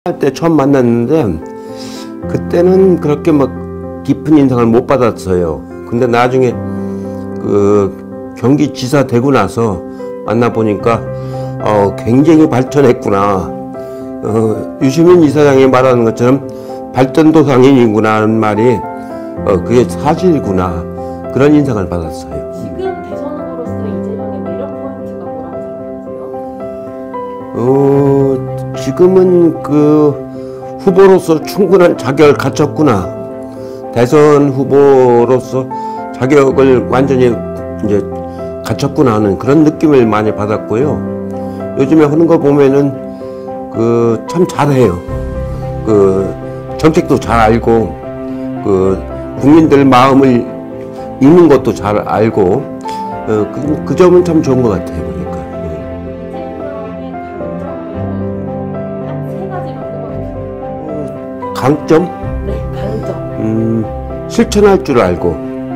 할 때 처음 만났는데 그때는 그렇게 막 깊은 인상을 못 받았어요. 근데 나중에 그 경기지사 되고 나서 만나보니까 굉장히 발전했구나. 유시민 이사장이 말하는 것처럼 발전도상인이구나 하는 말이 그게 사실이구나, 그런 인상을 받았어요. 지금 대선 후보로서 이재명의 매력 포인트가 뭐라고 생각하세요? 지금은 그 후보로서 충분한 자격을 갖췄구나. 대선 후보로서 자격을 완전히 이제 갖췄구나 하는 그런 느낌을 많이 받았고요. 요즘에 하는 거 보면은 그 참 잘해요. 그 정책도 잘 알고, 그 국민들 마음을 읽는 것도 잘 알고, 그 점은 참 좋은 것 같아요, 보니까. 강점? 네, 강점. 실천할 줄 알고,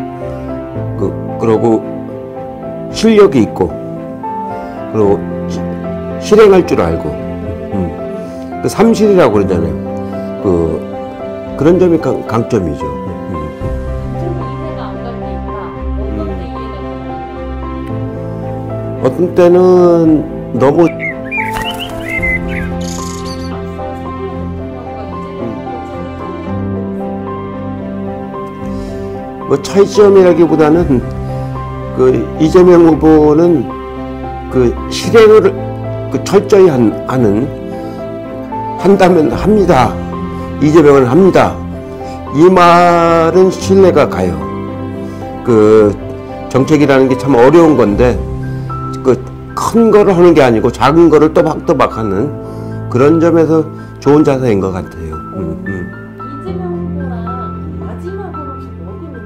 그러고 실력이 있고, 그리고 실행할 줄 알고, 그 삼실이라고 그러잖아요. 그런 점이 강점이죠. 이해가 안 갈 때 있다. 어떤 때 이해가 안 가요? 어떤 때는 너무 뭐 차이점이라기보다는 그 이재명 후보는 그 실행을 철저히 한다면 합니다. 이재명은 합니다. 이 말은 신뢰가 가요. 그 정책이라는 게 참 어려운 건데 그 큰 거를 하는 게 아니고 작은 거를 또박또박 하는 그런 점에서 좋은 자세인 것 같아요. 이재명 후보랑 마지막으로 먹은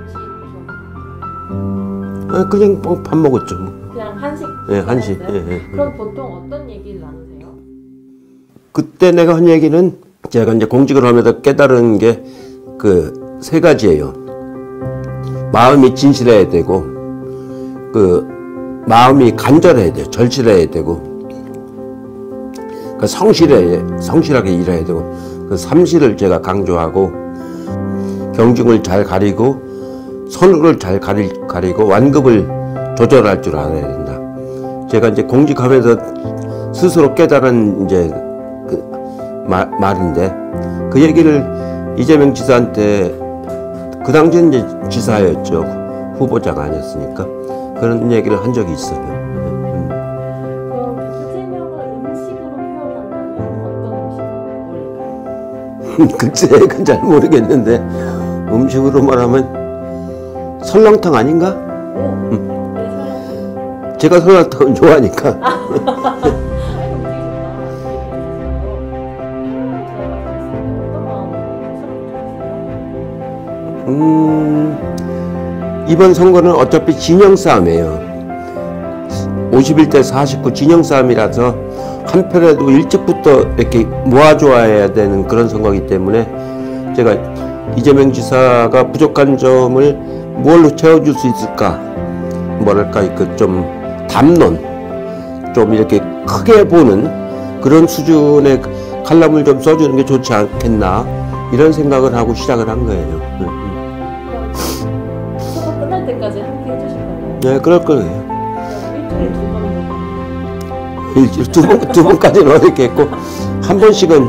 음식 그냥 밥 먹었죠. 그냥 한식? 예, 한식. 예. 그럼 보통 어떤 얘기를 나누세요? 그때 내가 한 얘기는 제가 이제 공직을 하면서 깨달은 게 그 세 가지예요. 마음이 진실해야 되고, 그 마음이 간절해야 돼요. 절실해야 되고, 그 성실하게 일해야 되고, 그 삼실을 제가 강조하고, 경중을 잘 가리고, 선후를 잘 가리고, 완급을 조절할 줄 알아야 된다. 제가 이제 공직하면서 스스로 깨달은 이제 그 말인데, 그 얘기를 이재명 지사한테, 그 당시엔 이제 지사였죠. 후보자가 아니었으니까. 그런 얘기를 한 적이 있어요. 그럼 이재명을 음식으로 표현한다면 어떤 음식을 올릴까요? 글쎄, 그건 잘 모르겠는데, 음식으로 말하면 설렁탕 아닌가? 오, 네, 설렁탕. 제가 설렁탕을 좋아하니까. 이번 선거는 어차피 진영 싸움이에요. 51대 49 진영 싸움이라서 한 표라도 일찍부터 이렇게 모아줘야 되는 그런 선거이기 때문에 제가 이재명 지사가 부족한 점을 뭘로 채워줄 수 있을까? 뭐랄까, 좀 담론, 좀 이렇게 크게 보는 그런 수준의 칼럼을 좀 써주는 게 좋지 않겠나, 이런 생각을 하고 시작을 한 거예요. 수업 끝날 때까지 함께 해주실 거예요? 네, 그럴 거예요. 일주일에 두 번. 두 번까지는 어렵겠고, 한 번씩은.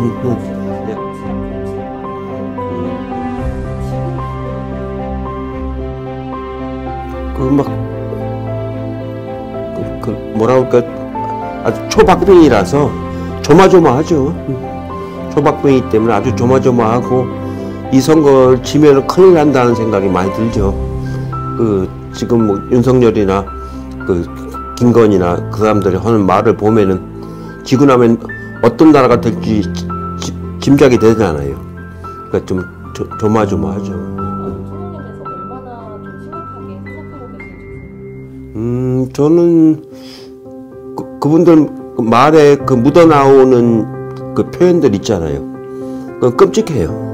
뭐라고 할까, 아주 초박빙이라서 조마조마하죠. 초박빙이기 때문에 아주 조마조마하고, 이 선거를 지면은 큰일 난다는 생각이 많이 들죠. 지금 뭐 윤석열이나 김건희나 그 사람들이 하는 말을 보면은 지고 나면 어떤 나라가 될지 짐작이 되잖아요. 그러니까 좀 조마조마하죠. 총리님께서 얼마나 좀 심각하게 생각하고 계신지. 저는 그분들 말에 그 묻어나오는 그 표현들 있잖아요. 그 끔찍해요.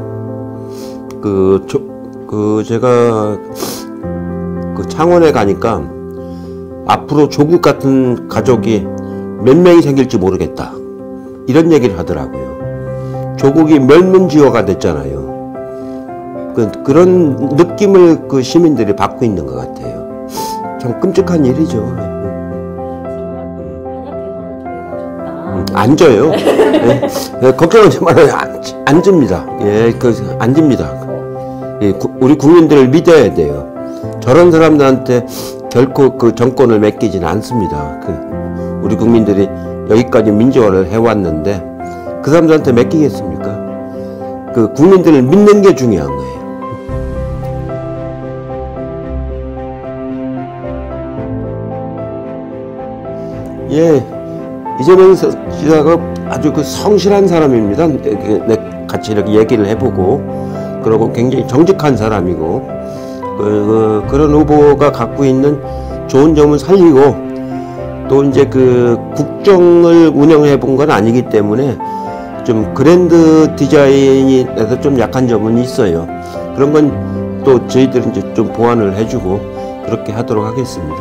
제가 창원에 가니까 앞으로 조국 같은 가족이 몇 명이 생길지 모르겠다, 이런 얘기를 하더라고요. 조국이 멸문지화가 됐잖아요. 그런 느낌을 그 시민들이 받고 있는 것 같아요. 참 끔찍한 일이죠. 안 져요. 예, 걱정하지 말아요. 안 집니다. 예, 안 집니다. 예, 우리 국민들을 믿어야 돼요. 저런 사람들한테 결코 그 정권을 맡기지는 않습니다. 우리 국민들이 여기까지 민주화를 해왔는데 그 사람들한테 맡기겠습니까? 그 국민들을 믿는 게 중요한 거예요. 예, 이재명 지사가 아주 그 성실한 사람입니다. 같이 이렇게 얘기를 해보고, 그리고 굉장히 정직한 사람이고, 그런 후보가 갖고 있는 좋은 점은 살리고, 또 이제 그 국정을 운영해 본 건 아니기 때문에 좀 그랜드 디자인에서 좀 약한 점은 있어요. 그런 건 또 저희들은 이제 좀 보완을 해주고 그렇게 하도록 하겠습니다.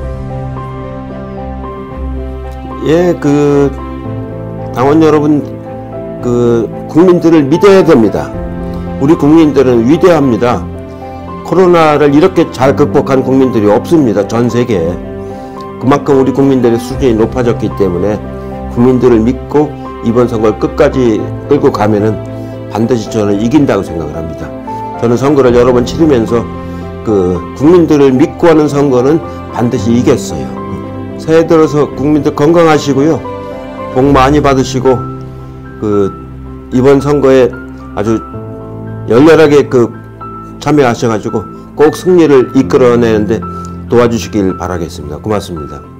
예, 그 당원 여러분, 그 국민들을 믿어야 됩니다. 우리 국민들은 위대합니다. 코로나를 이렇게 잘 극복한 국민들이 없습니다. 전 세계에. 그만큼 우리 국민들의 수준이 높아졌기 때문에 국민들을 믿고 이번 선거를 끝까지 끌고 가면은 반드시 저는 이긴다고 생각을 합니다. 저는 선거를 여러 번 치르면서 그 국민들을 믿고 하는 선거는 반드시 이겼어요. 새해 들어서 국민들 건강하시고요. 복 많이 받으시고 그 이번 선거에 아주 열렬하게 그 참여하셔가지고 꼭 승리를 이끌어내는데 도와주시길 바라겠습니다. 고맙습니다.